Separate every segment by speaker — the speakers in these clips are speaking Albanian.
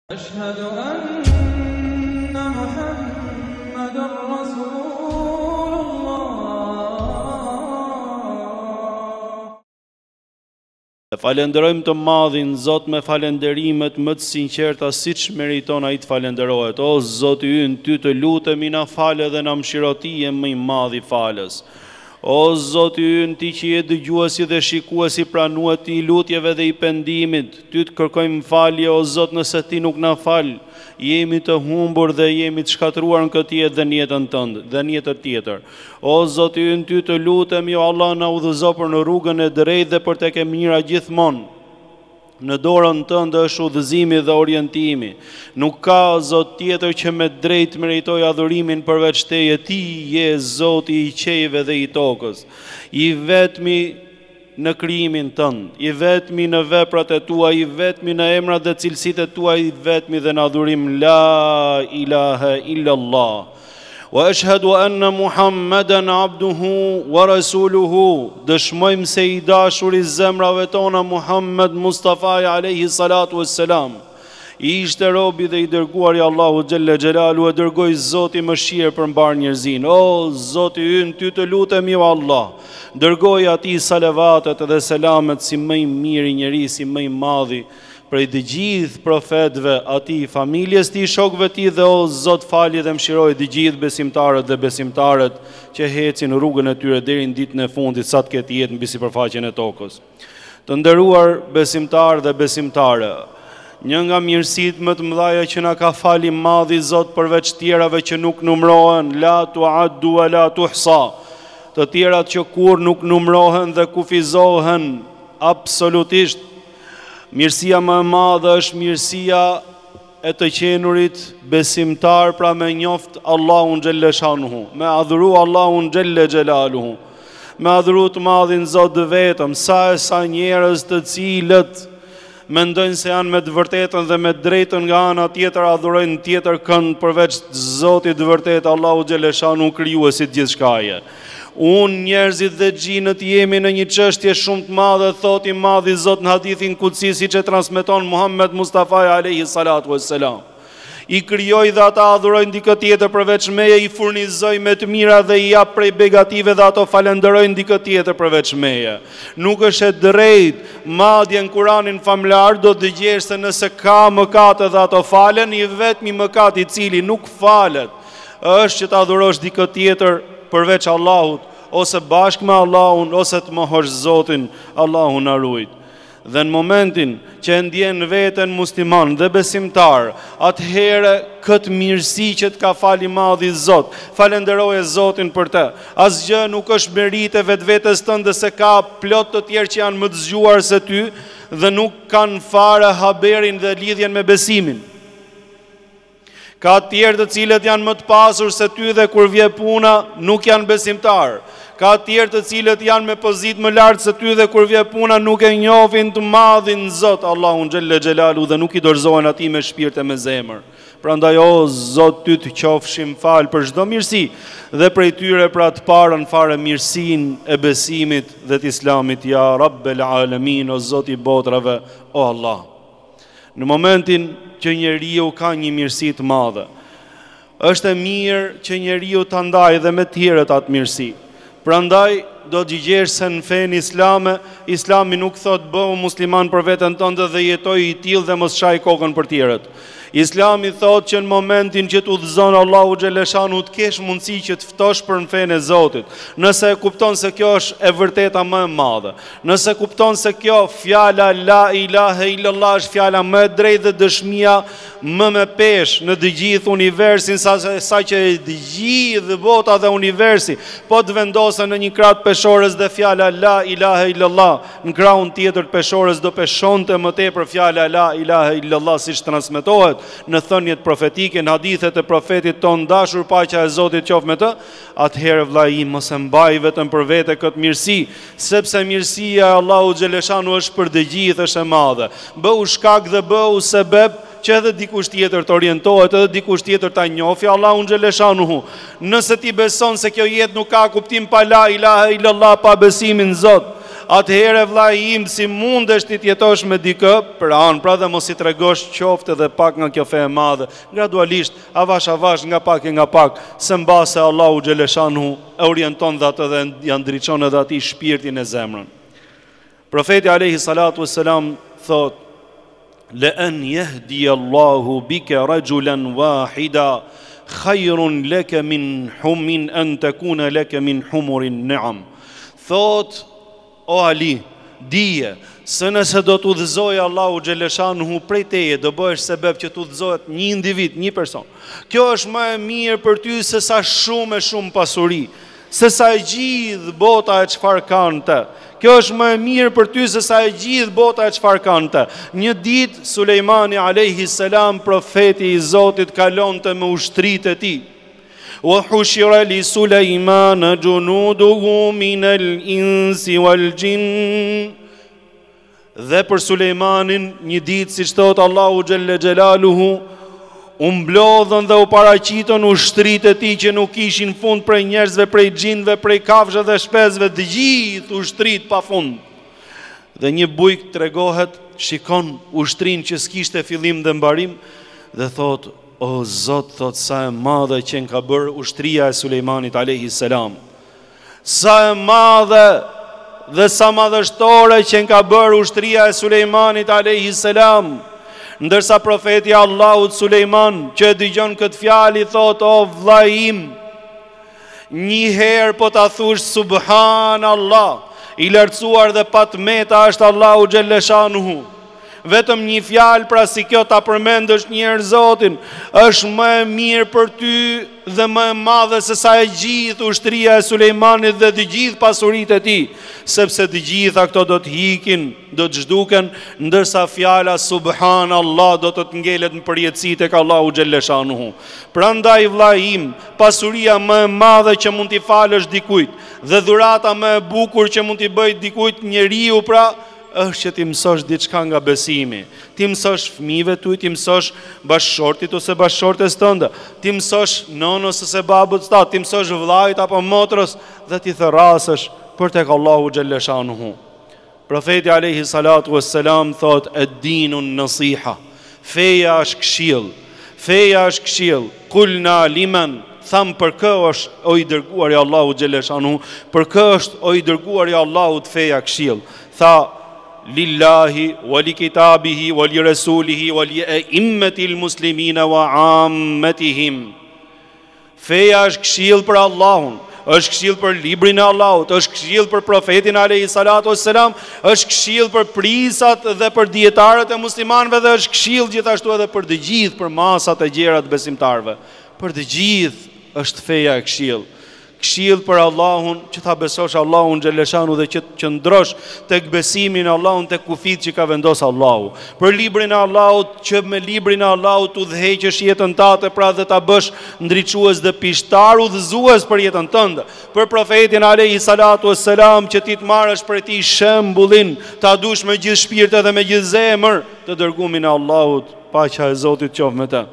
Speaker 1: أشهد أن محمدًا رسول الله.
Speaker 2: Falenderojmë të madhin Zot me falenderimet më të sinqerta siç meriton ai të falenderohet. O Zoti ynë, ty të lutemi na falë dhe na mëshiro ti je më i madh i falës. O Zoti ynë, ti që je dëgjuesi dhe shikuesi pranuat i lutjeve dhe i pendimit, ty të kërkojmë falje, o Zot, nëse ti nuk na fal, jemi të humbur dhe jemi të shkatruar në këtë jetë dhe në jetën tënde dhe në jetën tjetër. O Zoti ynë, ty të lutemi, o Allah, na udhëzo për në rrugën e drejtë dhe për tek e mira gjithmonë. Në dorën tënde është udhëzimi dhe orientimi. Nuk ka Zot tjetër që me drejt meritoj adhurimin përveç teje. Ti je Zoti i qejve dhe i tokës, i vetmi në krijimin tënd, i vetmi në veprat e tua, i vetmi në emrat dhe cilësitë e tua, i vetmi dhe në adhurim. La ilaha illallah. Wa ashhadu anna Muhammeden abduhu wa rasuluhu. Dëshmojmë se i dashuri zemrave tona Muhammed Mustafa alayhi salatu wassalam i ishte robi dhe i dërguar i Allahu xhelle xhelalu, e dërgoi Zoti mëshirë për mbar njerëzin. O Zoti ynë, ty të lutemi o Allah, dërgoi atij salavatet dhe selamet si më i miri njerëz, si më i madhi prej të gjithë profetëve, atij, familjes tij, shokëve tij, dhe o Zot falje dhe mëshiroj të gjithë besimtarët dhe besimtarët që ecin rrugën e tyre deri në ditën e fundit sa të ketë jetë mbi sipërfaqen e tokës. Të nderuar besimtarë dhe besimtare, një nga mirësitë më të mëdha që na ka fali madhi Zot përveç tjerave që nuk numërohen, la tu'addu wa la tuhsa, të tjerat që kur nuk numërohen dhe kufizohen absolutisht. Mirësia më e madhe është mirësia e të qenurit besimtar, pra me njoft Allahun xhelle shanuhu, me adhuru Allahun xhelle xhelaluhu, me adhuru të madhin Zot vetëm. Sa e sa njerëz të cilët mendojnë se janë me të vërtetën dhe me të drejtën nga ana tjetër adhurojnë tjetër kënd përveç Zotit të vërtet, Allahu xhelle shanuhu, krijuesi të gjithçkaje. Unë, njerëzit dhe gjinët jemi në një çështje shumë të madhe, thot i madhi Zot në hadithin kutsi, siç e transmeton Muhammed Mustafa alayhi salatu wassalam. I krijoj dhe ata adhurojnë dikë tjetër përveç meje, i furnizoj me të mira dhe i jap prej begative dhe ato falenderojnë dikë tjetër përveç meje. Nuk është e drejtë, madje në Kuranin famlar do të dëgjesh se nëse ka mëkate dhe ato falen, i vetmi mëkat i cili nuk falet është që ta adhurosh dikë tjetër përveç Allahut, ose bashkë me Allahun, ose të mohosh Zotin, Allahu na ruaj. Dhe në momentin që ndjen veten musliman dhe besimtar, atëherë këtë mirësi që të ka fali madhi Zot, falenderoje Zotin për të. Asgjë nuk është merite vetvetes tënde, se ka plot të tjerë që janë më të zgjuar se ty dhe nuk kanë fare haberin dhe lidhjen me besimin. Ka tjerë të cilët janë më të pasur se ty dhe kur vje puna nuk janë besimtar. Ka tjerë të cilët janë me pozitë më lartë se ty dhe kur vje puna nuk e njohin të madhin Zot Allahun xhelle xhelalu dhe nuk i dorëzohen atij me shpirt e me zemër. Prandaj o Zot, ty të qofshim fal për çdo mirësi dhe prej tyre pra të parën fare mirësinë e besimit dhe të Islamit, ja Rabbel Alamin, o Zot i botrave, o Allah. Në momentin që njeriu ka një mirësi të madhe, është e mirë që njeriu ta ndajë dhe me të tjerët atë mirësi. Prandaj do të gjigjesh se në fenë islame, Islami nuk thot bëhu musliman për veten tënde dhe jetoj i tillë dhe mos shaj kokën për tjerët. Islami thot që në momentin që të udhëzon Allahu xhelle shanuhu të kesh mundësi që të ftosh për në fenë e Zotit. Nëse e kupton se kjo është e vërteta më e madhe, nëse kupton se kjo fjala la ilaha illallah është fjala më e drejtë dhe dëshmia më me peshë në të gjithë universin, sa që të gjithë bota dhe universi po të vendosen në një krah të peshorës dhe fjala la ilaha illallah në krahun tjetër të peshorës do peshonte më tepër fjala la ilaha illallah, siç transmetohet në thënjet profetike, në hadithet e profetit ton dashur, paqja e Zotit qoftë me të. Atëherë vllai im, mos e mbaj vetëm për vete këtë mirësi, sepse mirësia e Allahu xhelle shanuhu është për të gjithë, është e madhe. Bëu shkak dhe bëu sebeb që edhe dikush tjetër të orientohet, edhe dikush tjetër ta njohë Allahun xhelle shanuhu. Nëse ti beson se kjo jetë nuk ka kuptim pa la ilaha illallah, pa besimin Zot, atëherë vllai im si mundesh ti të jetosh me dikë për anë, pra dhe mos i tregosh qoftë edhe pak nga kjo fe e madhe, gradualisht, avash nga pak e nga pak, se mbase Allahu xhaleshanhu e orienton dhe atë dhe janë ndriçon edhe atij shpirtin e zemrën. Profeti alayhi salatu wassalam thot: "La an yahdi Allahu bika rajulan wahida khayrun laka min an takuna laka min humurin ni'am." Thot, o Ali, dije se nëse do të udhëzojë Allahu xhaleshanhu prej teje, do bëhesh sebeb që të udhëzohet një individ, një person. Kjo është më e mirë për ty se sa shumë e shumë pasuri, se sa e gjithë bota e çfarë kanë të. Kjo është më e mirë për ty se sa e gjithë bota e çfarë kanë të. Një ditë Sulejmani alayhi salam, profeti i Zotit, kalonte me ushtritë e tij. Wa hushira li Sulejman junuduhu min al-insi wal-jinn. Dhe për Sulejmanin një ditë, siç thot Allahu xhelle xhelaluhu, u mblodhën dhe u paraqitën ushtritë e tij që nuk kishin fund prej njerëzve, prej xhinëve, prej kafshëve dhe shpesëve, të gjithë ushtritë pa fund. Dhe një bujk tregohet, shikon ushtrinë që s'kishte fillim dhe mbarim dhe thot: "O Zot, thot, sa e madhe që ka bërë ushtria e Sulejmanit alayhi salam. Sa e madhe dhe sa madhështore që ka bërë ushtria e Sulejmanit alayhi salam." Ndërsa profeti Allahut Sulejman, që e dëgjon këtë fjalë, thot: "O vllai im, një herë po ta thush subhanallah, i lartësuar dhe patmeta është Allahu xhaleshanuhu. Vetëm një fjalë pra si kjo ta përmendësh një herë Zotin, është më e mirë për ty dhe më e madhe se sa e gjithë ushtria e Sulejmanit dhe të gjithë pasuritë e tij, sepse të gjitha këto do të hikin, do të zhduken, ndërsa fjala subhanallah do të ngelet në përjetësi tek Allahu xhaleshanuhu. Prandaj vllai im, pasuria më e madhe që mund t'i falësh dikujt dhe dhurata më e bukur që mund t'i bëj dikujt njeriu pra është që ti mësosh diçka nga besimi. Ti mësosh fëmijëve tuaj, ti mësosh bashkëshortit ose bashkëshortes tënde, ti mësosh nonës ose babut të, ti mësosh vllait apo motrës dhe ti thërrasësh për tek Allahu xhaleshanuhu. Profeti alayhi salatu wassalam thot: "Ad-dinun nasiha." Feja është këshill. Feja është këshill. Kulna liman, tham për kë është o i dërguari Allahu xhaleshanuhu, për kë është o i dërguari Allahut feja këshill. Tha: "Lillahi wa li kitabihi wa li rasulihi wa li a'immatil muslimina wa ammatihim." Feja është këshill për Allahun, është këshill për librin e Allahut, është këshill për profetin alayhi salatu wassalam, është këshill për prisat dhe për dietarët e muslimanëve dhe është këshill gjithashtu edhe për të gjithë, për masat e gjera të besimtarëve. Për të gjithë është feja e këshill. Këshill për Allahun, që ta besosh Allahun xhaleshanu dhe që të qëndrosh tek besimi në Allahun, tek kufit që ka vendosur Allahu. Për librin e Allahut, që me librin e Allahut udhëheqësh jetën tënde, pra dhe ta bësh ndriçues dhe pishtar udhëzues për jetën tënde. Për profetin alayhi salatu wassalam, që ti të marrësh për ti shembullin, ta dush me gjithë shpirt dhe me gjithë zemër të dërgumin e Allahut, paqja e Zotit qoftë me të.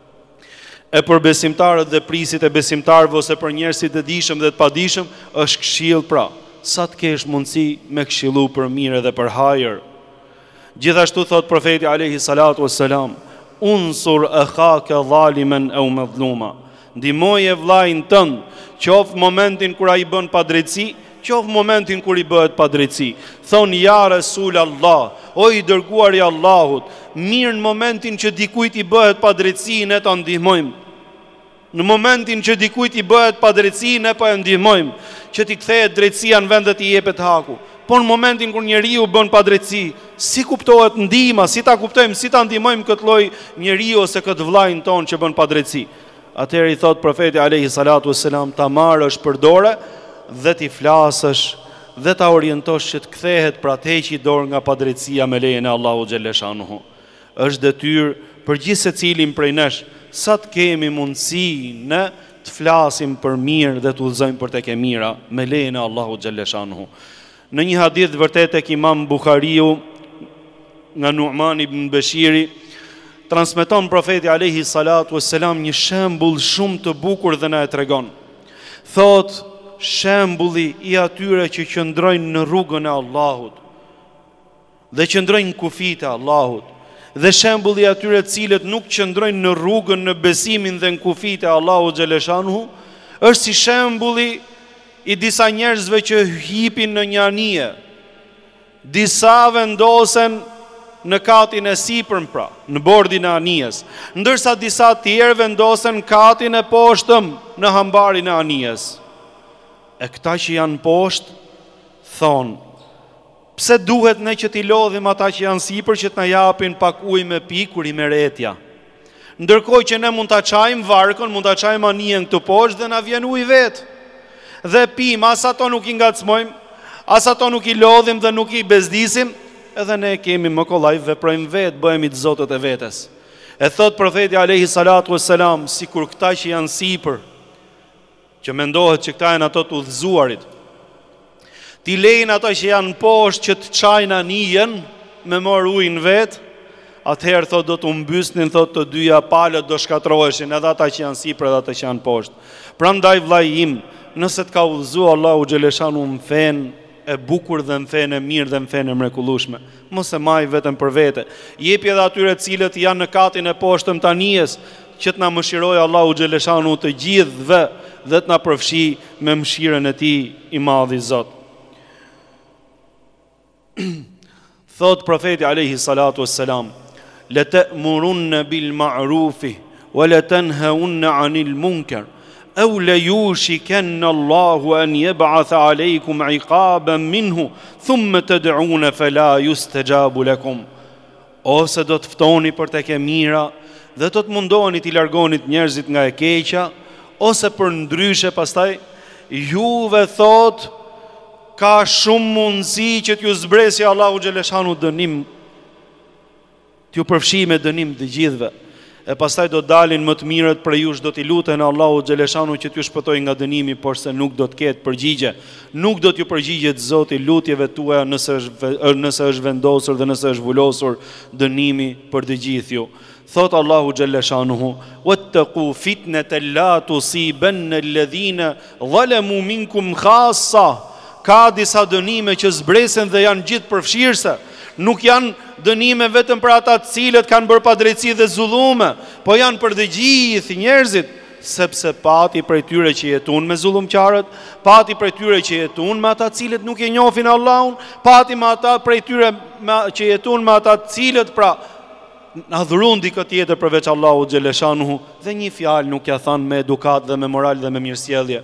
Speaker 2: E për besimtarët dhe prisit e besimtarëve ose për njerëzit e dishëm dhe të padishëm është këshill pra, sa të kesh mundësi me këshillu për mirë dhe për hajër. Gjithashtu thot profeti alayhi salatu wassalam: "Unsur akhaka zaliman aw madhluma." Ndihmoje vllain tënd, qoftë momentin kur ai bën padrejtësi, qoftë momentin kur i bëhet padrejtësi. Thon ja Rasul Allah, o i dërguari i Allahut, mirë në momentin që dikujt i bëhet padrejtësi ne ta ndihmojmë. Në momentin që dikujt i bëhet padrejtësi ne po e ndihmojmë, që t'i kthehet drejtësia në vendet i jepet haku. Po në momentin kur njeriu bën padrejtësi, si kuptohet ndihma, si ta kuptojmë, si ta ndihmojmë këtë lloj njeriu ose këtë vllajin ton që bën padrejtësi. Atëherë i thot profeti alayhi salatu wassalam, ta marrësh për dorë dhe t'i flasësh dhe ta orientosh që të kthehet pra të heqë dorë nga padrejtësia me lejen e Allahu xhaleshanuhu. Është detyrë për gjithë secilin prej nesh, sa të kemi mundësi ne të flasim për mirë dhe të udhëzojmë për tek e mira me lejen e Allahu xhaleshanuhu. Në një hadith vërtet tek Imam Buhariu nga Nu'man ibn Bashiri, transmeton profeti alayhi salatu wassalam një shembull shumë të bukur dhe na e tregon. Thot: shembulli I atyre që qëndrojnë në rrugën e Allahut dhe qëndrojnë në kufit e Allahut, dhe shembulli I atyre cilët nuk qëndrojnë në rrugën në besimin dhe në kufit e Allahut xhaleshanuhu, është si shembulli I disa njerëzve që hipin në një anije. Disa vendosen në katin e sipërm, pra, në bordin e anijes, ndërsa disa tjerë vendosen katin e poshtëm në hambarin e anijes. E këta që janë poshtë thonë, pse duhet ne që t'i lodhim ata që janë sipër që t'na japin pak ujë me pikë kur I merretja, ndërkohë që ne mund ta çajmë varkën, mund ta çajmë anijen këtu poshtë dhe na vjen ujë vetë. Dhe pim, as ato nuk I ngacmojmë, as ato nuk I lodhim dhe nuk I bezdisim, edhe ne kemi më kollaj veprojmë vetë, bëhemi të zotët e vetes. E thot profeti alayhi salatu wassalam, sikur këta që janë sipër, që mendohet që këta janë ato të udhëzuarit, t'i lejnë ato që janë poshtë që të çajnë anijen me mor ujin vet, atëherë thot do të mbysnin, thot të dyja palët do shkatroheshin, edhe ata që janë sipër edhe ata që janë poshtë. Prandaj vllai im, nëse të ka udhëzu Allahu xhaleshanu në fenë e bukur dhe në fenë e mirë dhe në fenë e mrekullueshme, mos e maj vetëm për vete. Jepi edhe atyre cilët janë në katin e poshtëm të anijes, që të na mëshirojë Allahu xhaleshanu të gjithëve dhe të na përfshi me mëshirën e Tij I madhi Zot. Thot profeti alayhi salatu wassalam, la ta'murunna bil ma'rufi wa la tanhaunna 'anil munkar أو ليوشكن الله أن يبعث عليكم عقابا منه ثم تدعون فلا يستجاب لكم. Ose do të ftoni për tek e mira dhe do të mundoheni t'i largonit njerëzit nga e keqja, ose për ndryshe pastaj juve thot ka shumë mundësi që t'ju zbresi Allahu xhaleshanu dënim, t'ju përfshi me dënim të gjithëve. E pastaj do dalin më të mirët për jush, do t'i luten Allahu xhaleshanu që t'ju shpëtoj nga dënimi, por se nuk do të ketë përgjigje. Nuk do t'ju përgjigjet Zoti lutjeve tuaja nëse është vendosur dhe nëse është vulosur dënimi për të gjithë ju. Thot Allahu xhaleshanuhu, wattaqu fitnatan la tusibanna alladhina zalamu minkum khassa. Ka disa dënime që zbresen dhe janë gjithë përfshirëse. Nuk janë dënime vetëm për ata të cilët kanë bërë padrejtësi dhe zullume, po janë për të gjithë njerëzit, sepse pati prej tyre që jetun me zullumqarët, pati prej tyre që jetun me ata të cilët nuk e njohin Allahun, pati me ata prej tyre që jetun me ata të cilët pra adhurojnë dikë tjetër përveç Allahut xhaleshanuhu dhe një fjalë nuk ja thanë me edukat dhe me moral dhe me mirësjellje.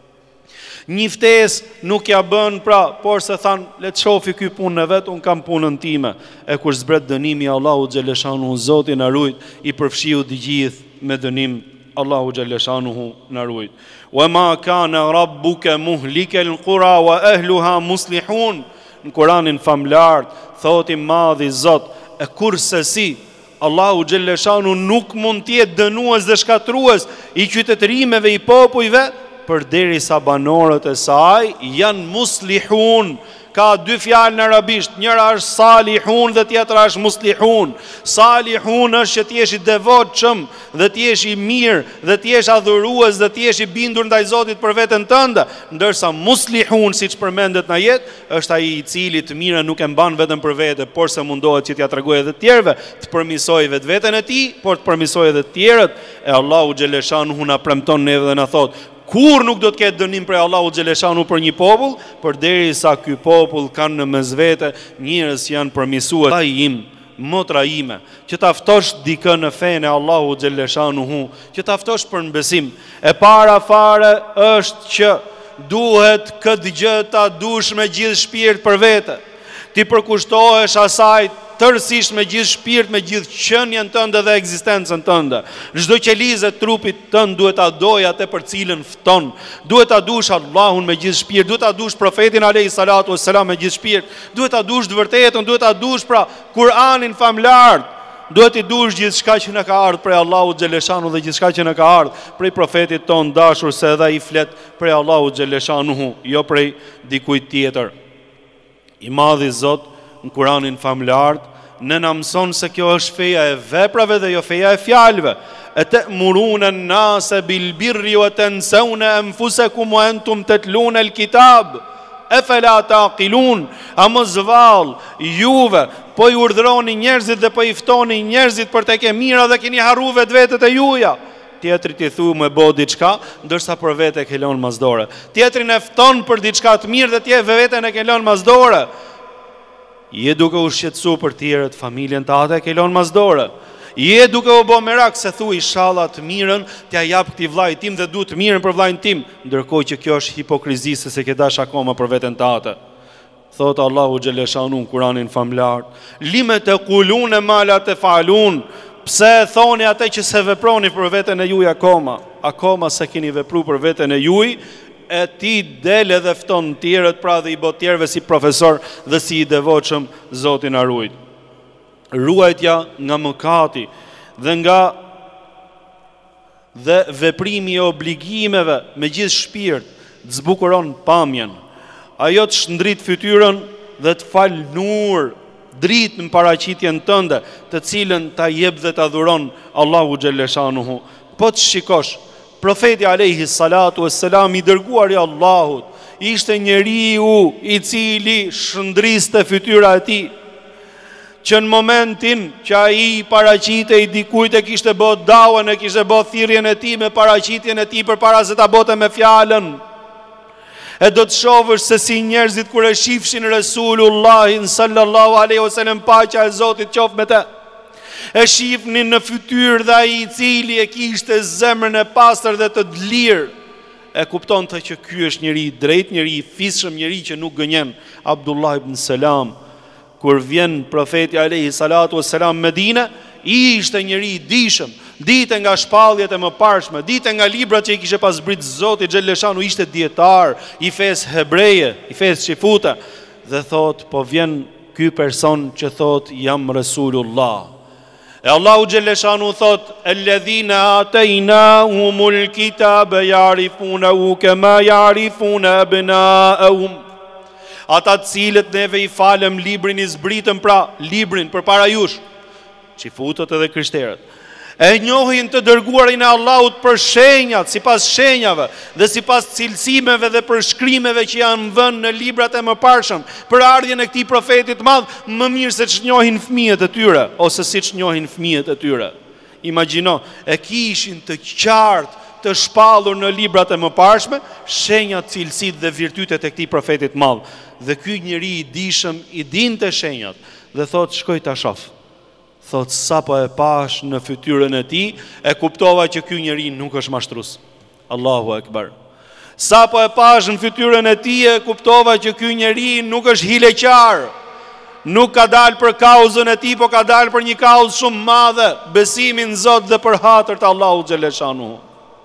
Speaker 2: Një ftesë nuk ja bën pra, por se than, le të shofi ky punën e vet, un kam punën time. E kur zbret dënimi Allahu xhaleshanuhu, Zoti na ruaj, I përfshiu të gjithë me dënim, Allahu xhaleshanuhu na ruaj. Wa ma kana rabbuka muhlikal qura wa ahluha muslihun. Në Kur'anin famlar thotë I madhi Zot, e kurse si Allahu xhaleshanuhu nuk mund të jetë dënues dhe shkatrues I qytetërimeve I popujve, përderisa banorët e saj janë muslihun. Ka dy fjalë në arabisht, njëra është salihun dhe tjetra është muslihun. Salihun është që t'jesh I devotshëm dhe t'jesh I mirë dhe t'jesh adhurues dhe t'jesh I bindur ndaj Zotit për veten tënde, ndërsa muslihun, siç përmendet në jetë, është ai I cili të mirën nuk e mban vetëm për vete, por se mundohet që t'ia tregojë edhe të tjerëve, të përmisojë vetveten e tij, por të përmisojë edhe të tjerët. E Allahu xhaleshanuhu na premton neve dhe na thotë, kur nuk do të ketë dënim prej Allahut xhaleshanu për një popull, përderisa ky popull kanë në mes vete njerëz që janë përmisuar. Ai im, motra ime, që ta ftosh dikë në fenë e Allahut xhaleshanuhu, që ta ftosh për në besim. E para fare është që duhet këtë gjë ta dush me gjithë shpirt për vete. Ti përkushtohesh asaj tërësisht me gjithë shpirt, me gjithë qenien tënde dhe ekzistencën tënde. Çdo qelizë e trupit tënd duhet ta doj atë për cilën fton. Duhet ta dush Allahun me gjithë shpirt, duhet ta dush profetin alayhi salatu wassalam me gjithë shpirt, duhet ta dush të vërtetën, duhet ta dush pra Kur'anin famlar. Duhet I dush gjithçka që na ka ardhur prej Allahut xhaleshanu dhe gjithçka që na ka ardhur prej profetit ton dashur, se edhe ai flet prej Allahut xhaleshanuhu, jo prej dikujt tjetër. I madhi Zot në Kur'anin famlar na mëson se kjo është feja e veprave dhe jo feja e fjalëve. Atamuruna an-nasa bil birri wa tansawna anfusakum wa antum tatluna al-kitab afala taqilun. A mos vall juve po i urdhroni njerëzit dhe po i ftoni njerëzit për tek e mira dhe keni harruar vetvetet e juaja. Tjetri ti thu më bë diçka, ndërsa për vete e ke lënë masdore. Tjetri e fton për diçka të mirë dhe ti veten e ke lënë masdore. Je duke u shqetësuar për tjerët, familjen tënde e ke lënë masdore. Je duke u bë merak se thu inshallah të mirën t'ja jap këtij vllajt tim dhe duhet të mirën për vllajin tim, ndërkohë që kjo është hipokrizi se ke dash akoma për veten tënde. Thot Allahu xhaleshanu në Kur'anin famlar, lime taquluna ma la tafalun. Pse thoni atë që se veproni për veten e juaj akoma se keni vepruar për veten e juaj, e ti del edhe fton tjerët pra dhe i bë tjerëve si profesor dhe si i devotshëm Zoti na ruaj. Ruajtja nga mëkati dhe veprimi i obligimeve me gjithë shpirt të zbukuron pamjen. Ajo të shndrit fytyrën dhe të fal nur dritë në paraqitjen tënde, të cilën ta jep dhe ta dhuron Allahu xhaleshanuhu. Po të shikosh, profeti alayhi salatu wassalam i dërguari i Allahut, ishte njeriu i cili shndriste fytyra e tij, që në momentin që ai paraqitej dikujt e kishte bë dawën, e kishte bë thirrjen e tij me paraqitjen e tij përpara se ta bote me fjalën. E do të shohësh se si njerëzit kur e shifshin Resulullahin sallallahu alaihi wasallam, paqja e Zotit qoftë me të, e shifnin në fytyrë dhe ai i cili e kishte zemrën e pastër dhe të lirë, e kuptonte që ky është njeri i drejtë, njeri i fisshëm, njeri që nuk gënjen. Abdullah ibn Salam, kur vjen profeti alayhi salatu wassalam në Medinë, ishte njeri i dijshëm, dite nga shpalljet e mëparshme, dite nga librat që i kishte pas brit Zoti xhaleshanu, ishte dietar i fesë hebreje, i fesë shifute, dhe thot, po vjen ky person që thot jam Resulullah. E Allahu xhaleshanu thot, alladhina atainahumul kitaba ya'rifunahu kama ya'rifuna abna'ahum. Ata të cilët neve i falem librin, i zbritëm pra librin përpara jush, çifutët edhe krishterët, e njohin të dërguarin e Allahut për shenjat, sipas shenjave dhe sipas cilësimeve dhe përshkrimeve që janë vënë në librat e mëparshëm për ardhjen e këtij profetit të madh, më mirë se ç'njohin fëmijët e tyre ose siç njohin fëmijët e tyre. Imagjino, e kishin të qartë, të shpallur në librat e mëparshme shenjat, cilësitë dhe virtytet e këtij profetit të madh. Dhe ky njeri i dijshëm i dinte shenjat dhe thot, shkoj ta shoh. Thot, sa po e pash në fytyrën e tij, e kuptova që ky njeri nuk është mashtrues. Allahu Akbar. Sa po e pash në fytyrën e tij, e kuptova që ky njeri nuk është hileqar. Nuk ka dalë për kauzën e tij, po ka dalë për një kauzë shumë madhe, besimin në Zot dhe për hatër të Allahut xhaleshanu.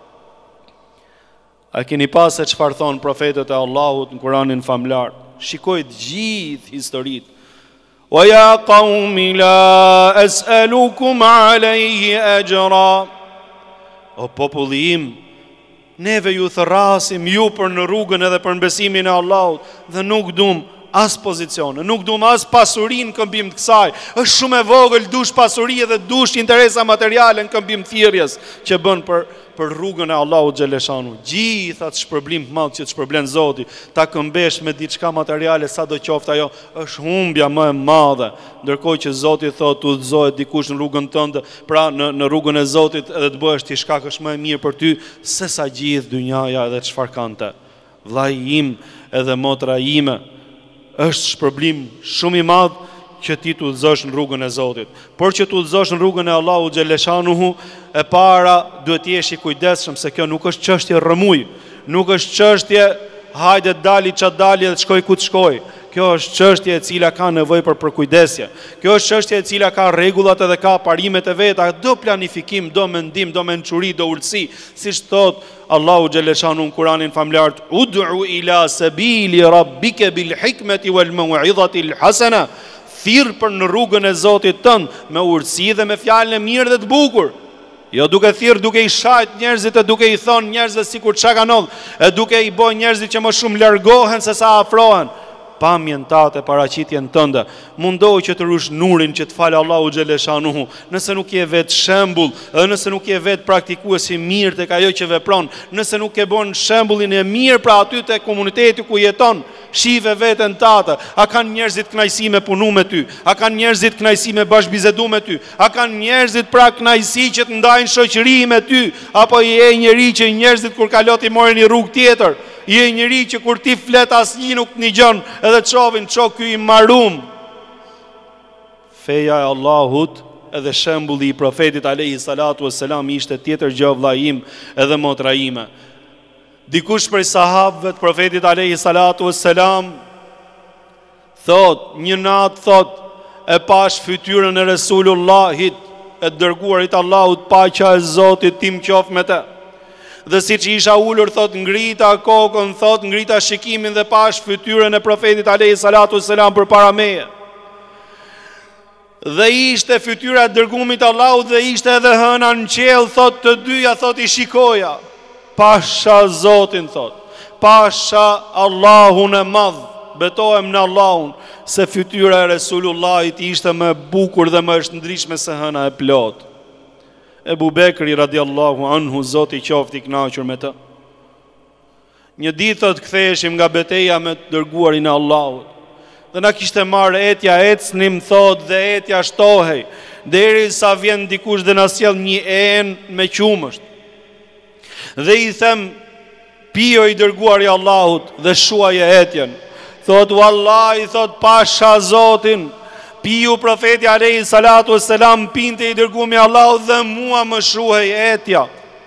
Speaker 2: A keni pas se çfarë thon profetët e Allahut në Kur'anin famlar? Shikoj të gjithë historitë. Wa ya qaumi la as'alukum alayhi ajra. O populli im, neve ju thrasim ju për në rrugën edhe për në besimin e Allahut dhe nuk dum as pozicione, nuk dum as pasurinë në këmbim të kësaj. Është shumë e vogël, dush pasuri dhe dush interesa materiale në këmbim të thirrjes që bën për rrugën e Allahut xhaleshanu. Gjithat shpërblim të madh që të shpërblen Zoti, ta këmbesh me diçka materiale, sa do qoftë ajo, është humbja më e madhe. Ndërkohë që Zoti thotë udhëzohet dikush në rrugën tënde, pra në rrugën e Zotit, edhe të bëhesh ti shkak është më e mirë për ty se sa gjithë dynjaja edhe çfarë kante. Vllai im edhe motra ime, është shpërblim shumë i madh që ti të udhëzosh në rrugën e Zotit. Por që të udhëzosh në rrugën e Allahut xhaleshanuhu, e para duhet të jesh i kujdesshëm se kjo nuk është çështje rrëmuj, nuk është çështje hajde dali çat dali dhe shkoj ku të shkoj. Kjo është çështje e cila ka nevojë për përkujdesje. Kjo është çështje e cila ka rregullat edhe ka parimet e veta, do planifikim, do mendim, do mençuri, do ulësi, siç thot Allahu xhaleshanu në Kur'anin famlar, ud'u ila sabili rabbika bil hikmeti wal mau'izati al hasana. Thirr për në rrugën e Zotit tënd me urtësi dhe me fjalën e mirë dhe të bukur. Jo duke thirr, duke i shajt njerëzit e duke i thon njerëzve sikur çka kanë ndodhur, e duke i bën njerëzit që më shumë largohen se sa afrohen. pamjen tate, paraqitjen tënde. Mundohu që të rush nurin që të falë Allahu xhaleshanuhu. Nëse nuk je vetë shembull, edhe nëse nuk je vetë praktikues i mirë tek ajo që vepron, nëse nuk e bën shembullin e mirë pra aty te komuniteti ku jeton, shive veten tate. A kanë njerëzit kënaqësi me punu me ty? A kanë njerëzit kënaqësi me bashkëbizedu me ty? A kanë njerëzit pra kënaqësi që të ndajnë shoqëri me ty? Apo je njeri që njerëzit kur kalon i morën një rrugë tjetër? Je njeri që kur ti flet asnjë nuk nigjon, edhe çovin çok ky i marum. Feja e Allahut edhe shembulli i profetit alayhi salatu wassalam ishte tjetër gjë vëlla im edhe motra ime. Dikush prej sahabëve të profetit alayhi salatu wassalam thot, një natë thot, e pash fytyrën e Resulullahit, e dërguarit Allahut, paqja e Zotit tim qof me te. Dhe si që isha ullur, thot, ngrita kokën, thot, ngrita shikimin dhe pash fytyrën e profetit alayhi salatu wassalam për para meje. Dhe ishte fytyra e dërgumit Allahut dhe ishte edhe hëna në qelë, thot, të dyja, thot, i shikoja. Pasha Zotin, thot, pasha Allahun e madh, betohem në Allahun, se fytyra e Resulullahit ishte më bukur dhe më shëndrishme se hëna e plot. Ebu Bekri radiallahu anhu, Zoti qofti kënaqur me të. Një ditë thot ktheheshim nga betejë me të dërguarin e Allahut. Dhe na kishte marrë etja, ecnim thot dhe etja shtohej, derisa vjen dikush dhe na sjell një enë me qumësht. Dhe i them, pijo i dërguari i Allahut dhe shuaje etjen. Thot wallahi, thot pasha Zotin, piu profeti alayhi salatu wassalam pinte i dërguami Allahut dhe mua më shuhej etja.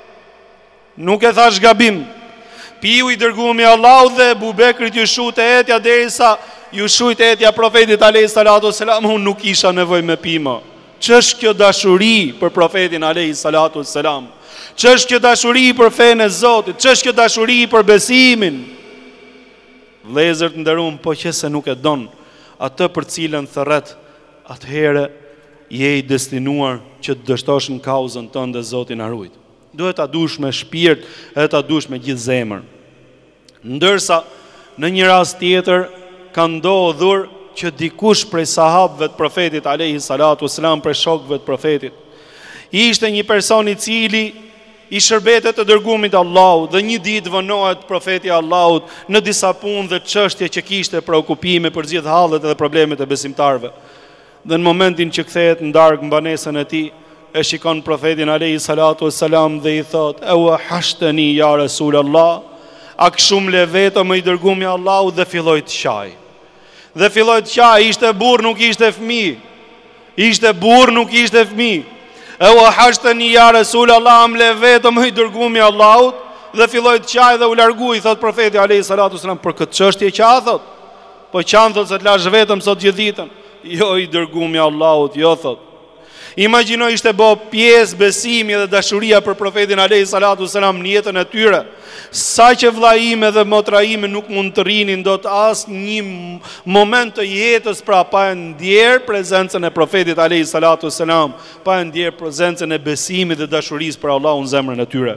Speaker 2: Nuk e thash gabim. Piu i dërguami Allahut dhe Abu Bekrit ju shute etja derisa ju shujt etja profetit alayhi salatu wassalam, unë nuk isha nevojë me pima. Ç'është kjo dashuri për profetin alayhi salatu wassalam? Ç'është kjo dashuri për fenë e Zotit? Ç'është kjo dashuri për besimin? Vëllezër të nderuam, po që se nuk e don atë për cilën thërret, atëherë je i destinuar që të dështosh në kauzën tënde, Zoti na ruaj. Duhet ta dush me shpirt e ta dush me gjithë zemër. Ndërsa në një rast tjetër ka ndodhur që dikush prej sahabëve të profetit alayhi salatu wassalam, prej shokëve të profetit, ishte një person i cili i shërbetet të dërgumit Allahut dhe një ditë vënohet profeti Allahut në disa punë dhe çështje që kishte preokupime për gjithë hallet dhe problemet e besimtarëve. Dhe në momentin që kthehet në darkë mbanesën e tij, e shikon profetin alayhi salatu wassalam dhe i thot: "E hashtani ya Rasulullah, a këshum le vetëm i dërgumi Allahut?" Dhe filloi të qaj. Dhe filloi të qaj, ishte burr, nuk ishte fëmijë. Ishte burr, nuk ishte fëmijë. E hashtani ya Rasulullah, am le vetëm i dërgumi Allahut? Dhe filloi të qaj dhe u largui, thot profeti alayhi salatu wassalam, për këtë çështje qa thot? Po qanë thot se të lash vetëm sot gjithë ditën. Jo i dërgumi Allahut, jo thot. Imagjino ishte bo pjesë besimi dhe dashuria për profetin alayhi salatu wassalam në jetën e tyre. Sa që vëlla ime dhe motra ime nuk mund të rrinin dot as një moment të jetës pra pa e ndjer prezencën e profetit alayhi salatu wassalam, pa e ndjer prezencën e besimit dhe dashurisë për Allahun në zemrën e tyre.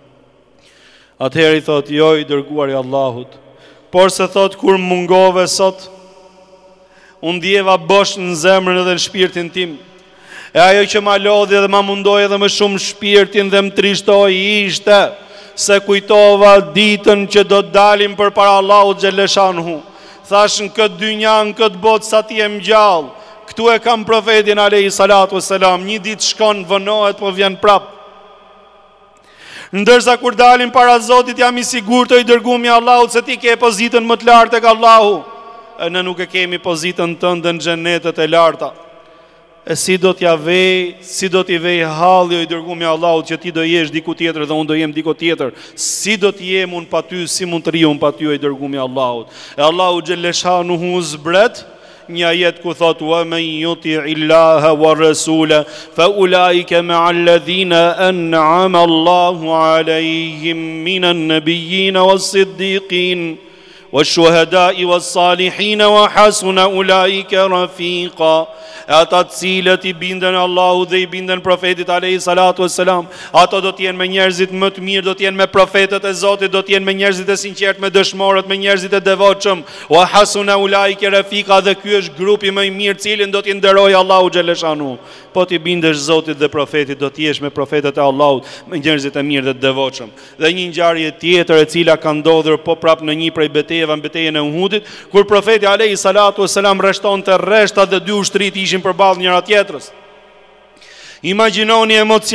Speaker 2: Atëherë i thot: "Jo i dërguari i Allahut, por se thot kur mungove sot, unë ndjeva bosh në zemrën edhe në shpirtin tim. E ajo që ma lodhi dhe ma mundoi edhe më shumë shpirtin dhe më trishtoi ishte se kujtova ditën që do të dalim për para Allahut xhaleshanhu. Thash në këtë dynja, në këtë botë sa ti e gjallë, këtu e kam profetin alayhi salatu wassalam, një ditë shkon, vënohet, po vjen prap. Ndërsa kur dalim para Zotit jam i sigurt të i dërgumi Allahut se ti ke pozitën më të lartë tek Allahu. E ne nuk e kemi pozitën tënde në xhenetet e larta. E si do t'ja vej, si do t'i vej halli i dërgumi Allahut që ti do jesh diku tjetër dhe unë do jem diku tjetër. Si do t'jem unë pa ty, si mund të ri unë pa ty i dërgumi Allahut. E Allahu xhaleshanuhu zbret një ajet ku thot: "Wa man yuti illaha wa rasula fa ulaika ma'a alladhina an'ama Allahu alayhim minan nabiyyin was-siddiqin والشهداء والصالحين وحسن أولئك رفيقا. Ata të cilët I bindën Allahut dhe I bindën profetit alayhi salatu wassalam, ato do të jenë me njerëzit më të mirë, do të jenë me profetët e Zotit, do të jenë me njerëzit e sinqert, me dëshmorët, me njerëzit e devotshëm. Wa hasuna ulaika rafika, dhe ky është grupi më I mirë cilin do t'i nderojë Allahu xhaleshanu. Po ti bindesh Zotit dhe profetit, do të jesh me profetët e Allahut, me njerëzit e mirë dhe të devotshëm. Dhe një ngjarje tjetër e cila ka ndodhur po prap në një prej betejëve, në betejën e Uhudit, kur profeti alayhi salatu wassalam rreshtonte rreshtat dhe dy ushtrit ishin përballë njëra tjetrës. Imagjinoni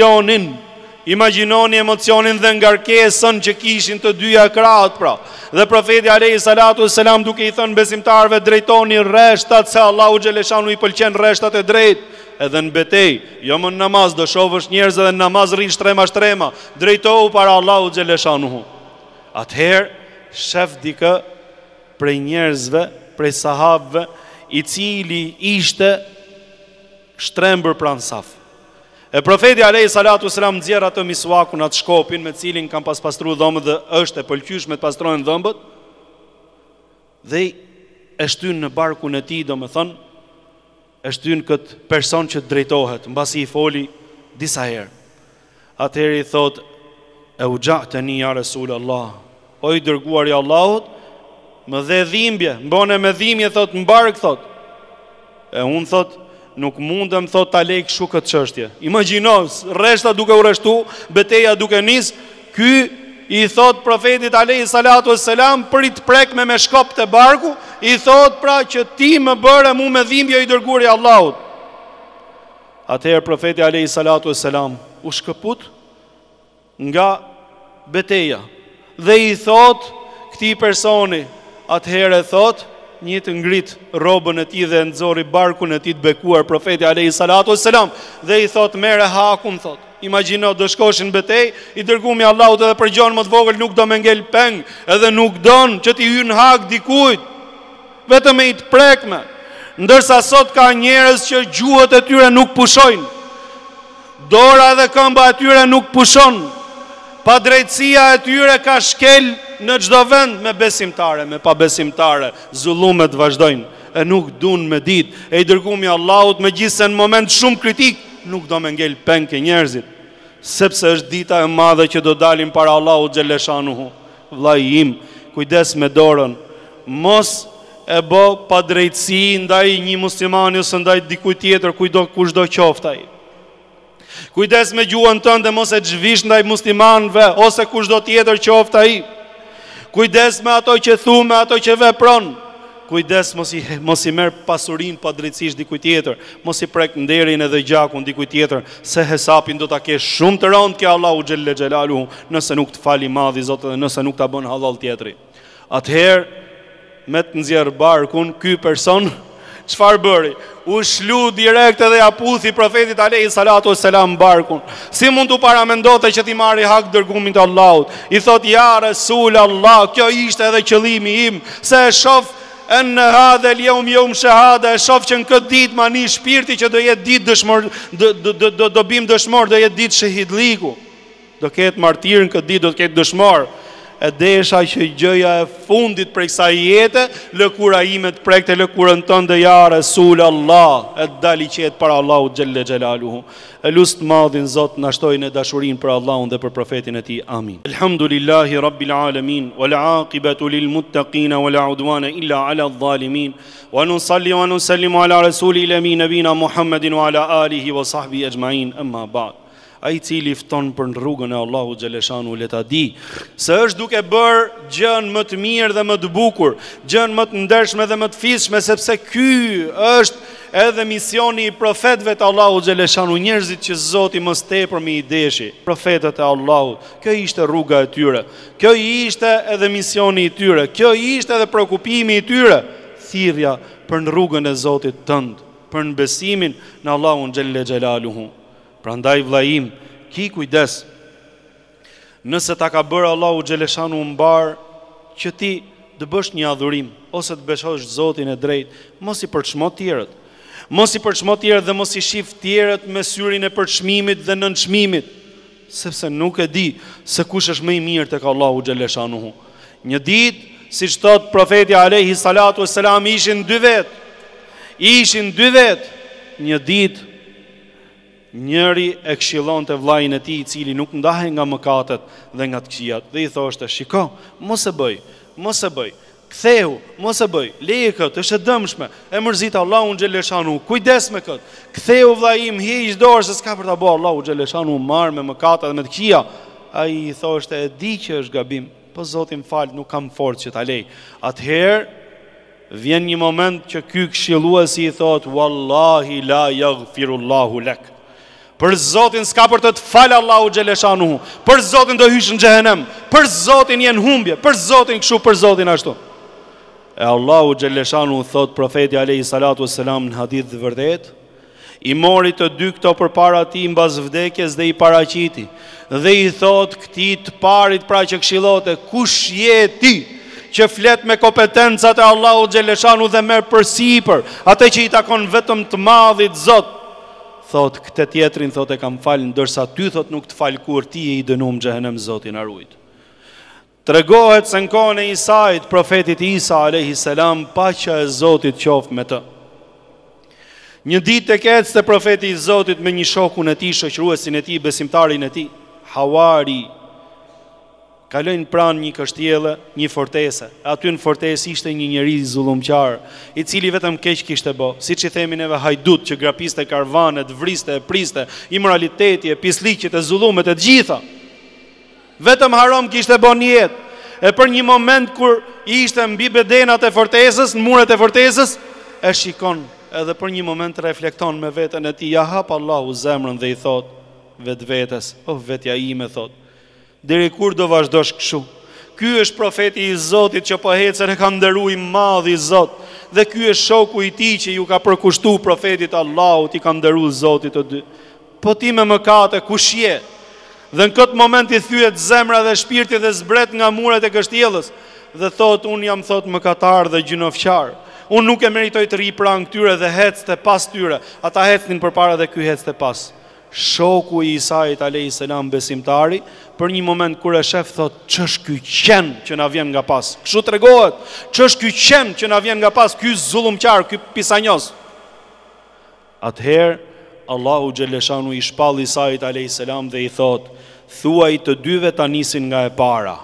Speaker 2: emocionin dhe ngarkesën që kishin të dyja krahët pra. Dhe profeti alayhi salatu wassalam duke I thënë besimtarëve, drejtoni rreshtat se Allahu xhaleshanu I pëlqen rreshtat e drejtë. Edhe në betejë, jo më në namaz, do shohësh njerëz edhe në namaz rrin shtrema, drejtohu para Allahu xhaleshanu. Atëherë shef dikë prej njerëzve, prej sahabëve, I cili ishte shtrembër pranë saf. E profeti alayhi salatu wasalam nxjerr atë miswakun, atë shkopin me cilin kanë pastruar dhëmbët dhe është e pëlqyeshme të pastrojnë dhëmbët, dhe e shtyn në barkun e tij, domethënë e shtyn këtë person që drejtohet, mbasi I foli disa herë. Atëherë I thot, e u gjateni ja Resulullah, o I dërguari I Allahut, më dhe dhimbje, mbone me dhimbje, thot, mbark, thot. E unë thot, nuk mundem, thot, ta lej kështu këtë çështje. Imagjino, rreshta duke u rreshtu, beteja duke nis, ky I thot profetit alayhi salatu wassalam, prit prek me shkop të barku, I thot pra që ti më bëre mu me dhimbje I dërguari I Allahut. Atëherë profeti alayhi salatu wassalam u shkëput nga beteja dhe I thot këtij personi, atëherë thot, një të ngrit robën e tij dhe nxori barkun e tij të bekuar profeti alayhi salatu wassalam dhe I thot, merre hakun, thot. Imagjino, do shkoshin betejë, I dërguami I Allahut edhe për gjën më të vogël nuk do me ngel peng, edhe nuk don që t'i hyn hak dikujt, vetëm me I të prekme. Ndërsa sot ka njerëz që gjuhët e tyre nuk pushojnë, dora dhe këmba e tyre nuk pushon, pa drejtësia e tyre ka shkel në çdo vend, me besimtare, me pa besimtare, zullumet vazhdojnë, e nuk dun me ditë. E I dërguami I Allahut, megjithse në moment shumë kritik, nuk do me ngel peng ke njerëzit, sepse është dita e madhe që do dalim para Allahut xhaleshanuhu. Vllai im, kujdes me dorën, mos e bë pa drejtësi ndaj një muslimani ose ndaj dikujt tjetër, kushdo qoftë ai. Kujdes me gjuhën tënde, mos e zhvish ndaj muslimanëve ose kushdo tjetër qoftë ai. Kujdes me ato që thu, me ato që vepron. Kujdes mos I merr pasurinë pa drejtësisht dikujt tjetër, mos I prek nderin edhe gjakun dikujt tjetër, se hesapin do ta kesh shumë të rëndë ke Allahu xhelle xhelaluhu, nëse nuk të fali madhi Zoti dhe nëse nuk ta bën hallall tjetri. Atëherë me të nxjerr barkun, ky person çfarë bëri? U shlu direkt edhe ja puthi profetit alayhi salatu wassalam barkun. Si mund t'u paramendonte që t'i marri hak dërgumin të Allahut? I thot, ja Resul Allah, kjo ishte edhe qëllimi im, se e shoh në hadhe ljom jom shahada, e shof që në këtë dit ma një shpirti që do jetë dit dëshmor, do bim dëshmor, do jetë dit shahidliku, do ketë martir në këtë dit, do ketë dëshmor. E desha që gjëja e fundit prej kësaj jete, lëkura ime të prekte lëkurën tënde, ja Resul Allah, e dali qetë para Allahu xhelle xhelaluhu. E lusë të madhin Zot na shtojnë dashurin për Allahun dhe për profetin e tij. Amin. Elhamdulillahi rabbil alamin, wal aqibatu lil muttaqin, wala udwana illa ala adh-dhalimin. Wa nusalli wa nusallimu ala rasulil amin nabina Muhammedin wa ala alihi wa sahbihi ajma'in. Amma ba'd. Ai cili fton për në rrugën e Allahu xhaleshanu, le ta di se është duke bërë gjën më të mirë dhe më të bukur, gjën më të ndershme dhe më të fishme, sepse ky është edhe misioni I profetëve të Allahu xhaleshanu, njerëzit që Zoti më tepër më I deshi, profetët e Allahut. Kjo ishte rruga e tyre, kjo ishte edhe misioni I tyre, kjo ishte edhe shqetësimi I tyre, thirrja për në rrugën e Zotit tënd, për në besimin në Allahun xhelle xhelaluhu. Prandaj vllaim, ki kujdes. Nëse ta ka bërë Allahu xhaleshanu mbar që ti të bësh një adhurim ose të beshosh Zotin e drejt, mos I përçmo tjerët. Mos I përçmo tjerët dhe mos I shif tjerët me syrin e përçmimit dhe nënçmimit, sepse nuk e di se kush është më I mirë tek Allahu xhaleshanu. Një ditë si që thot profeti alayhi salatu wassalam, ishin dy vet. Një ditë njëri e këshillon të vllajin e tij, i cili nuk ndahej nga mëkatet dhe nga të këqijat, dhe i thoshte: "Shiko, mos e bëj. Ktheu, mos e bëj. Leje këtë, është e dëmshme. E mërzit Allahu xhaleshanu. Kujdes me këtë. Ktheu vllai im, hiq dorë se s'ka për ta bërë Allahu xhaleshanu marr me mëkatet dhe me të këqija." Ai i thoshte: "E di që është gabim, po Zoti më fal, nuk kam forcë që ta lej." Atëherë vjen një moment që ky këshilluesi i thot: "Wallahi la yaghfirullahu lak." Për Zotin s'ka për të falë Allahu xhaleshanu. Për Zotin do hysh në xhehenem. Për Zotin je në humbje. Për Zotin kështu, për Zotin ashtu. E Allahu xhaleshanu thot profeti alayhi salatu wassalam në hadith të vërtet, i mori të dy këto përpara tij mbas vdekjes dhe i paraqiti dhe i thot këtij të parit pra që këshillote: "Kush je ti që flet me kompetencat e Allahu xhaleshanu dhe merr përsipër atë që i takon vetëm të madhit Zot?" Thot këtë tjetrin, thot e kam falë, ndërsa ty thot nuk të falë kur, ti e i dënuar në xhehenem, Zoti na ruaj. Tregohet se në kohën e Isait, profetit Isa alayhi salam, paqja e Zotit qoftë me të. Një ditë tek ecste profeti i Zotit me një shokun e tij, shoqëruesin e tij, besimtarin e tij, Hawari. Kalojnë pranë një kështjelle, një fortese. Aty në fortesë ishte një njerëz zullumqar, i cili vetëm keq kishte bë, siç i themi neve hajdut, që grapiste karvanet, vriste, priste, imoraliteti, e pisliqet, e zullumet e të gjitha. Vetëm haram kishte bën një jetë. E për një moment kur ishte mbi bedenat e fortesës, në muret e fortesës, e shikon, edhe për një moment reflekton me veten e tij, ja hap Allahu zemrën dhe i thot vetvetes: "O vetja ime", thot, "deri kur do vazhdosh kështu? Ky është profeti i Zotit që po hecën, e ka nderuar i madh i Zot, dhe ky është shoku i tij që ju ka përkushtuar profetit Allahut, i ka nderuar Zoti të dy. Po ti me mëkate kush je?" Dhe në këtë moment i thyet zemra dhe shpirti dhe zbret nga muret e kështjellës dhe thot: "Unë jam thot mëkatar dhe gjinofqar. Unë nuk e meritoj të ri pranë këtyre", dhe hecte pas tyre. Ata hecnin përpara dhe ky hecte pas. Shoku i Isait alayhi salam, besimtari, për një moment kur e shef thot: "Ç'është ky qen që na vjen nga pas?" Kështu tregohet, "Ç'është ky qen që na vjen nga pas, ky zullumqar, ky pisanjos?" Atëherë Allahu xhaleshanu i shpall Isait alayhi salam dhe i thot: "Thuaj të dyve ta nisin nga e para.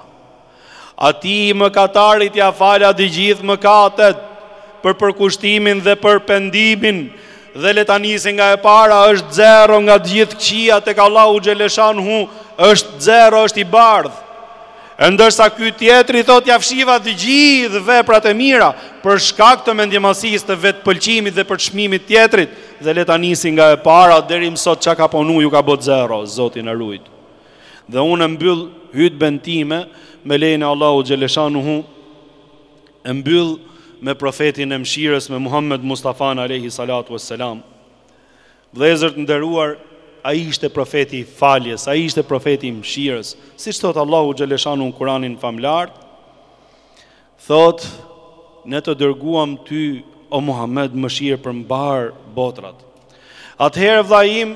Speaker 2: Ati mëkatarit ja fala të gjithë mëkatet për përkushtimin dhe për pendimin, dhe le ta nisin nga e para, është zero nga të gjithë këqijat tek Allahu xhaleshanu, është zero, është i bardh. Ndërsa ky tjetri thot ja fshiva të gjithë veprat e mira për shkak të mendjemasisë, të vetë pëlqimit dhe për çmimit tjetrit, dhe le ta nisin nga e para, deri më sot çka ka punu ju ka bot zero, Zoti na ruaj." Dhe unë mbyll hutben time me lejen e Allahu xhaleshanu, e mbyll me profetin e mëshirës, me Muhammed Mustafa alayhi salatu wassalam. Vëllezër të nderuar, ai ishte profeti i faljes, ai ishte profeti i mëshirës. Siç thot Allahu xhaleshanu në Kur'anin famlar, thot: "Ne të dërguam ty, o Muhammed, mëshirë për mbar botrat." Atëherë vllai im,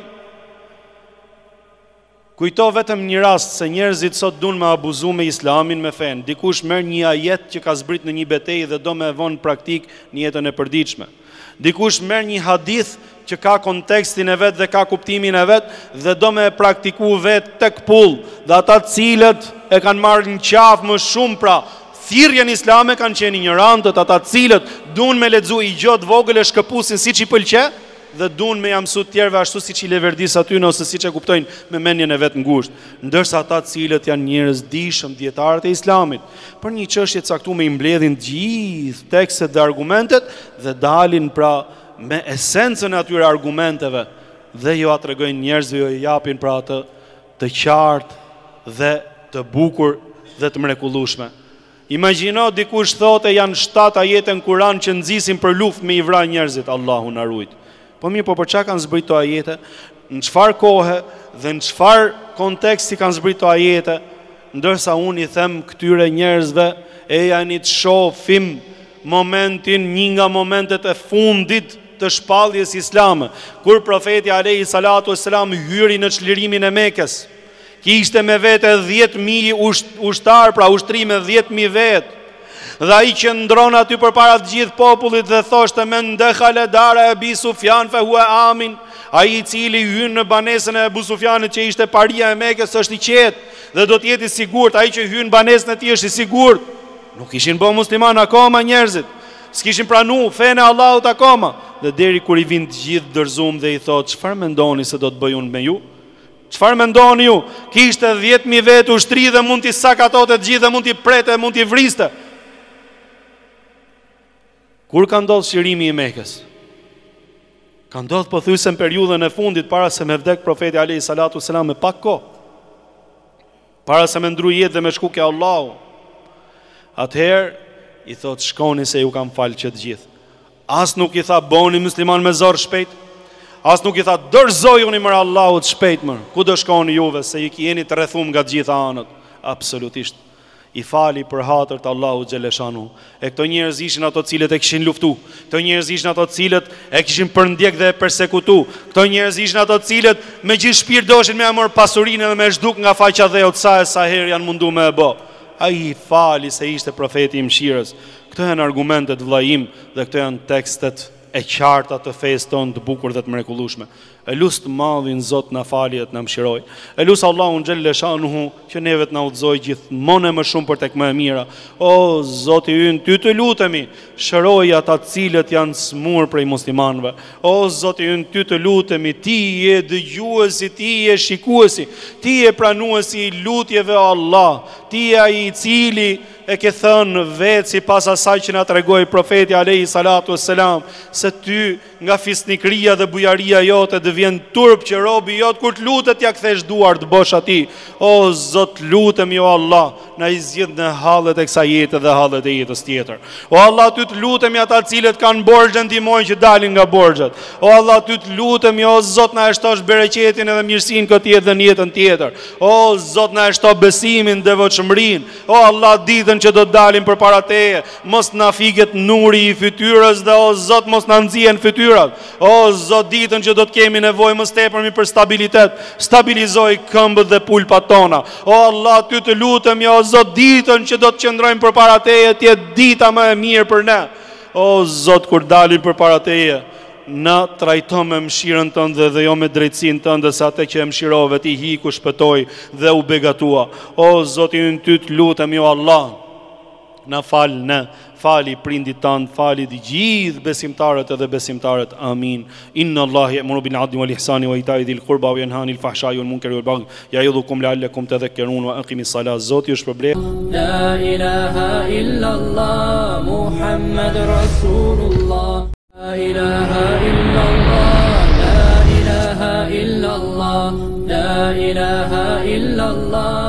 Speaker 2: kujto vetëm një rast se njerëzit sot duan me abuzu me islamin, me fen. Dikush merr një ajet që ka zbrit në një betejë dhe do me vonë praktik në jetën e përditshme. Dikush merr një hadith që ka kontekstin e vet dhe ka kuptimin e vet dhe do me praktiku vet tek pull. Dhe ata cilët e kanë marrë në qafë më shumë pra thirrjen islame kanë qenë ignorantët, ata cilët duan me lexu i gjot vogël e shkëpusin siç i pëlqej dhe duan me jamsu të tjerëve ashtu siç i leverdis aty ose siç e kuptojnë me mendjen e vet ngushtë. Ndërsa ata cilët janë njerëz dishëm, dietarët e islamit, për një çështje të caktuar i mbledhin të gjithë tekstet dhe argumentet dhe dalin pra me esencën e atyre argumenteve dhe jo atë tregojnë njerëzve, jo japin pra atë të qartë dhe të bukur dhe të mrekullueshme. Imagjino dikush thotë janë 7 ajete në Kur'an që nxisin për luftë me i vrarë njerëzit, Allahu na ruaj. Po mirë, po për çka kanë zbritur to ajete? Në çfarë kohe dhe në çfarë konteksti kanë zbritur to ajete? Ndërsa unë i them këtyre njerëzve, e janë të shohim momentin, një nga momentet e fundit të shpalljes islame, kur profeti alayhi salatu wassalam hyri në çlirimin e Mekës. Kishte me vete 10.000 ushtar, pra ushtri me 10.000 vetë. Dhe ai që ndron aty përpara të gjithë popullit dhe thoshte men dakhala dara Abi Sufjan fa huwa amin. Ai I cili hyn në banesën e Abu Sufjanit që ishte paria e Mekës është I qetë dhe do të jetë I sigurt. Ai që hyn në banesën e tij është I sigurt. Nuk ishin bë musliman akoma njerëzit. S'kishin pranu fenë e Allahut akoma. Dhe deri kur I vin të gjithë dërzum dhe I thotë, çfarë mendoni se do të bëj unë me ju? Çfarë mendoni ju? Kishte 10.000 vet ushtri dhe mund t'i sakatote të gjithë dhe mund t'i prete, mund t'i vriste. Kur ka ndodhur shirimi I Mekës? Ka ndodhur pothuajse në periudhën e fundit para se me vdek profeti alayhi salatu selam me pak kohë. Para se me ndru jetë dhe me shku ke Allahu. Atëherë I thot shkoni se ju kam falë që të gjithë. As nuk I tha boni musliman me zor shpejt. As nuk I tha dërzojuni mër Allahut shpejt mër. Ku do shkoni juve se ju jeni të rrethum nga të gjitha anët. Absolutisht. I fali për hatër të Allahut xheleshanu. E këto njerëz ishin ato cilët e kishin luftu. Këto njerëz ishin ato cilët e kishin përndjek dhe e persekutu. Këto njerëz ishin ato cilët me gjithë shpirt doshin me amor pasurinë dhe me zhduk nga faqja dheut sa herë janë mundu me e bë. Ai I fali se ishte profeti I mëshirës. Këto janë argumentet vllajim dhe këto janë tekstet e qarta të fesë tonë të bukur dhe të mrekullueshme. Elus të madhin Zot na fali dhe të na mëshiroj. Elus Allahun xhaleshanuhu që neve të na udhëzoj gjithmonë më shumë për tek më e mira. O Zoti ynë, ty të lutemi, shëroj ata të cilët janë smur prej muslimanëve. O Zoti ynë, ty të lutemi, ti je dëgjuesi, ti je shikuesi, ti je pranuesi I lutjeve o Allah. Ti je ai I cili e ke thënë vetë si pas asaj që na tregoi profeti alayhi salatu wassalam se ty nga fisnikëria dhe bujaria jote dhe vjen turp që robi jot kur të lutet ja kthesh duart të bosh atij. O Zot, lutemi o Allah, na I zgjidh në hallet e kësaj jete dhe hallet e jetës tjetër. O Allah, ty të lutemi ata të cilët kanë borxhe ndihmojnë që dalin nga borxhet. O Allah, ty të lutemi o Zot, na e shtosh bereqetin edhe mirësinë këtë jetë dhe në jetën tjetër. O Zot, na e shto besimin, devotshmërinë. O Allah, ditën që do të dalim përpara teje, mos na fiket nuri I fytyrës dhe o Zot mos na nxjihen fytyrat. O Zot, ditën që do të kemi nevojë më tepërmi për stabilitet, stabilizoj këmbët dhe pulpat tona. O Allah, ty të lutemi o Zot, ditën që do të qëndrojmë përpara teje të jetë dita më e mirë për ne. O Zot, kur dalim përpara teje, na trajto me mëshirën tënde dhe jo me drejtsinë tënde, sa atë që e mëshirove ti hiku shpëtoi dhe u begatua. O Zoti ynë, ty të lutemi o Allah, na fal ne, fali prindit tanë, fali të gjithë besimtarët edhe besimtarët. Amin. Inna Allahi ya'muru bil 'adli wal ihsani wa ita'i dhil qurba wa yanha 'anil fahsha'i wal munkari wal baghi ya'idhukum la'allakum tadhakkarun wa aqimis salat. Zoti ju shpërblet.
Speaker 1: La ilaha illallah Muhammadur Rasulullah. La ilaha illallah, la ilaha illallah, la ilaha illallah.